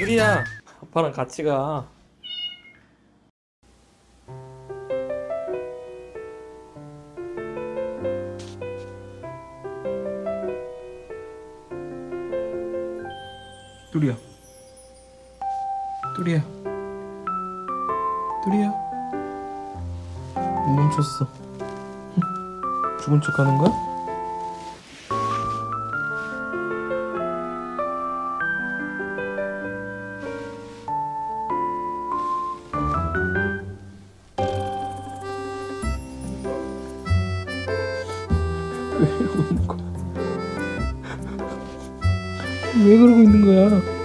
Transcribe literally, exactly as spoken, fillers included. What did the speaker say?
뚜리야, 아빠랑 같이 가. 뚜리야, 뚜리야, 뚜리야. 멈췄어. 응? 죽은 척 하는 거야? 왜 이러고 있는 거야? 왜 그러고 있는 거야?